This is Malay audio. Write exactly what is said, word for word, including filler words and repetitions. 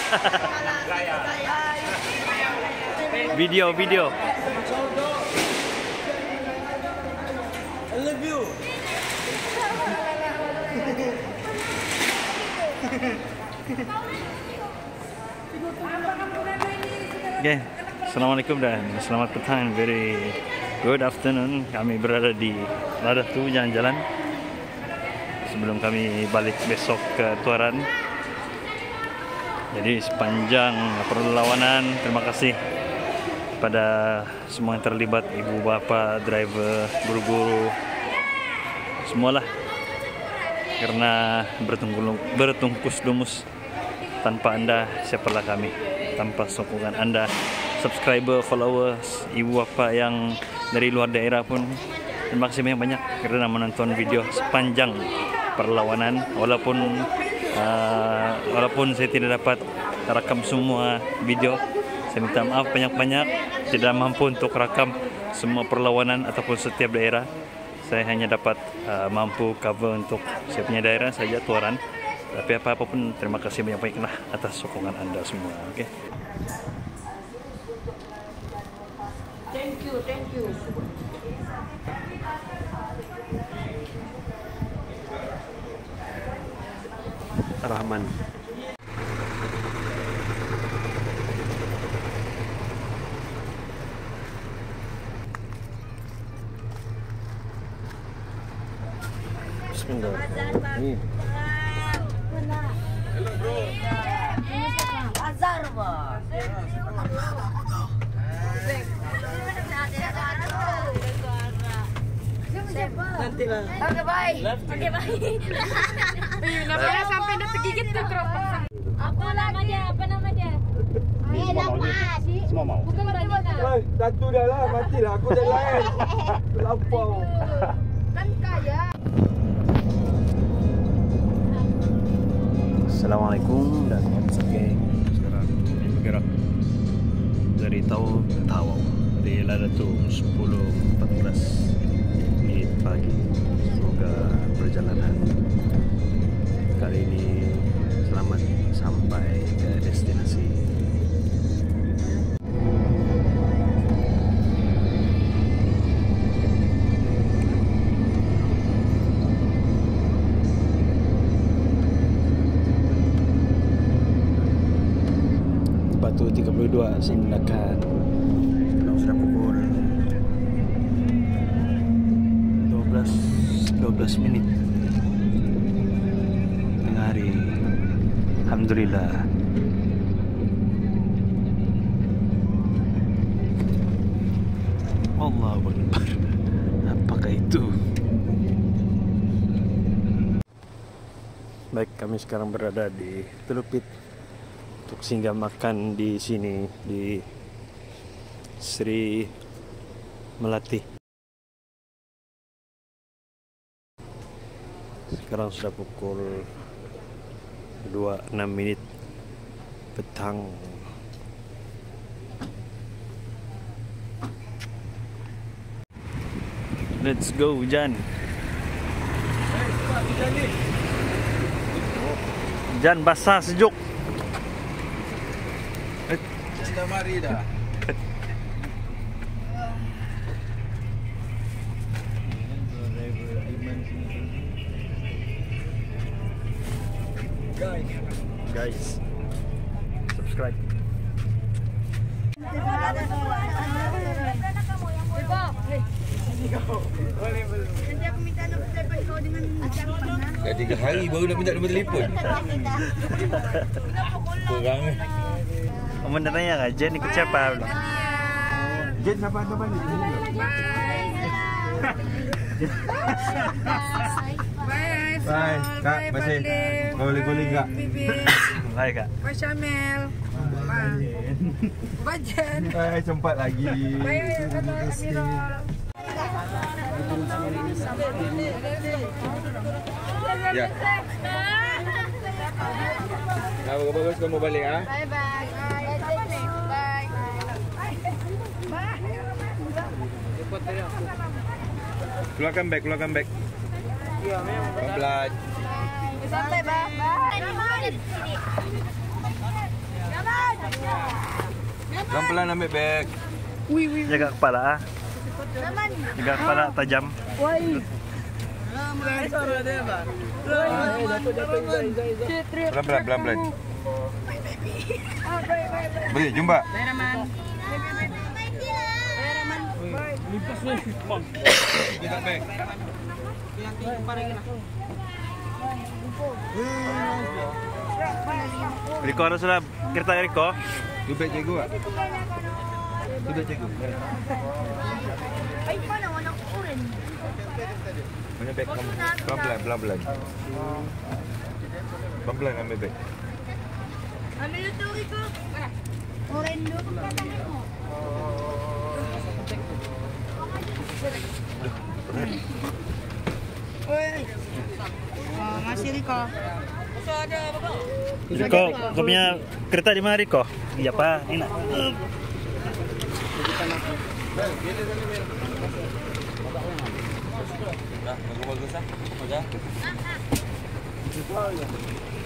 Video, video. I love you. Okay, assalamualaikum dan selamat petang. Very good afternoon. Kami berada di Ladatu jalan-jalan sebelum kami balik besok ke Tuaran. Jadi sepanjang perlawanan, terima kasih kepada semua yang terlibat, ibu bapa, driver, guru-guru, semualah, karena bertungkus lumus. Tanpa anda, siapalah kami? Tanpa sokongan anda, subscriber, followers, ibu bapa yang dari luar daerah pun, terima kasih banyak-banyak karena menonton video sepanjang perlawanan. Walaupun uh, walaupun saya tidak dapat rekam semua video, saya minta maaf banyak-banyak, tidak mampu untuk rekam semua perlawanan ataupun setiap daerah. Saya hanya dapat uh, mampu cover untuk saya punya daerah saja, Tuaran. Tapi apa-apapun, terima kasih banyak-banyaklah atas sokongan anda semua. Oke. Okay? Thank you, thank you. Rahman. Bismillah. Ini. Hello bro. Azhar bos. Nanti lah. Oke bye. Oke bye. Namanya sampai udah tergigit tuh keropok. Apa nama dia? Apa nama dia? Enak mas. Semua mau. Bukan Radina. Eh, satu dah lah, matilah aku dah lain. Terlampau. Kan kaya. Assalamualaikum dan what's up gang. Sekarang kami bergerak dari Tau Tawau di Ladatu sepuluh empat belas menit pagi. Semoga perjalanan kali ini selamat sampai ke destinasi. Batu tiga puluh dua Sindakan. Sudah pukul dua belas menit tengah hari. Alhamdulillah. Allahu Akbar. Apakah itu? Baik, kami sekarang berada di Telupit untuk singgah makan di sini di Sri Melati. Sekarang sudah pukul dua puluh enam menit petang. Let's go, Jan. Jan basah sejuk. Dah mari dah. Guys, guys, subscribe. Dah tiga hari baru nak minta nombor telefon. Kurang. Kamu nanya nggak, Jen ikut siapa? Jen siapa siapa ni? Bye. Bye, Kak. Masih. Boleh-boleh Kak. Hai Kak. Bye Syamel. Bye Jen. Bye, sempat lagi. Bye kata Amirul. Ya. Nah, bagus kamu balik ah. Bye bye. Keluarkan beg, keluarkan beg. Iya, memang. Pelan. Santai, Bang. Bye. Pelan-pelan ambil beg. Jaga kepala ah. Jaga kepala tajam. Pelan-pelan, pelan-pelan. Beri, jumpa. Kita beg. Riko harus sudah kereta Riko. Tu beg cikgu tak? Tu beg cikgu. Mana beg kamu? Pelan-pelan, pelan-pelan. Pelan-pelan ambil beg. Ambil itu Riko. Orendo katanya. Oh, masih Riko. Riko, kau punya kereta di mana Riko? Iya pak, ini nak. Bagus-bagus ah.